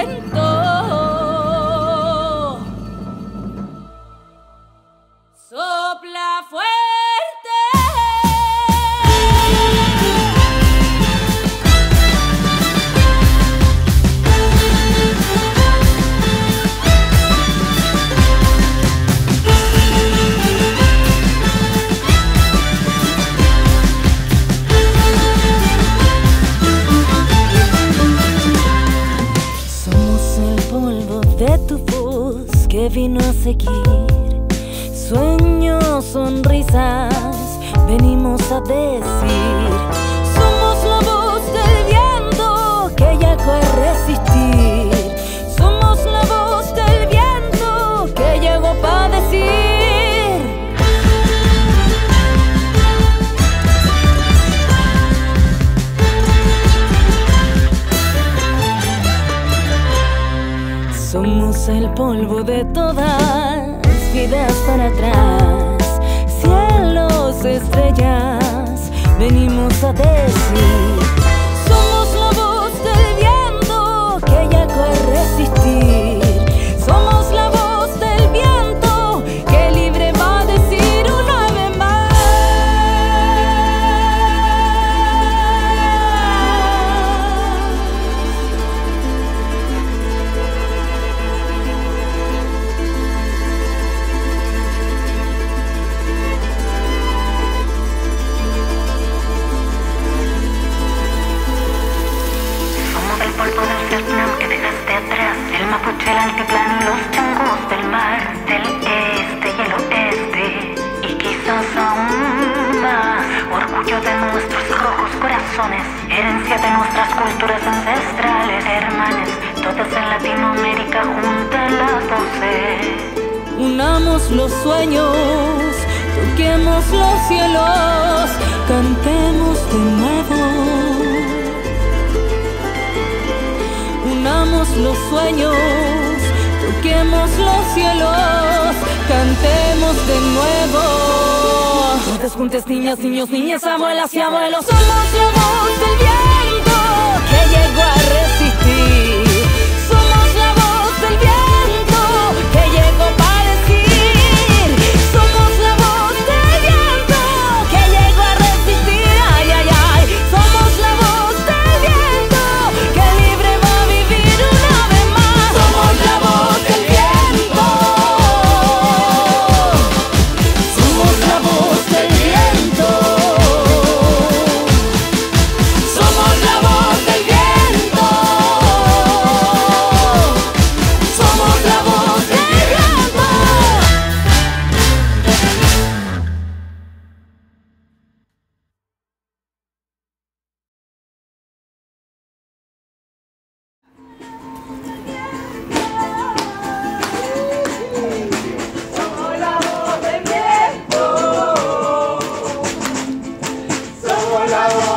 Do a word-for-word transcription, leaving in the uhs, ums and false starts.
Sopla fuerte. Somos el polvo de tu voz que vino a seguir. Sueños, sonrisas, venimos a decir. Somos la voz del viento que llegó a resistir. Somos la voz del viento que llegó para decir. Somos el polvo de todas vidas para atrás, cielos, estrellas, venimos a decir. Somos la voz del viento que llegó a resistir. Somos la voz del viento que libre va a decir una vez más. Que dejaste atrás, el mapuche, el altiplano y los changos del mar, del este y el oeste, y quizás aún más, orgullo de nuestros rojos corazones, herencia de nuestras culturas ancestrales, hermanes, todas en Latinoamérica juntas las voces. Unamos los sueños, toquemos los cielos, cantemos de nuevo. Unamos los sueños, toquemos los cielos, cantemos de nuevo. Todas juntas, niñas, niños, niñas, abuelas y abuelos. Somos la voz del viento que llegó a resistir. Somos la voz del viento que llegó para decir. Somos la voz del viento que llegó a resistir. Ay, ay, ay. Somos la voz del viento que libre va a vivir una vez más. Somos la voz del viento. Somos la voz del viento. Somos la voz del viento. Somos la voz del viento. Somos la voz del viento. Somos la voz.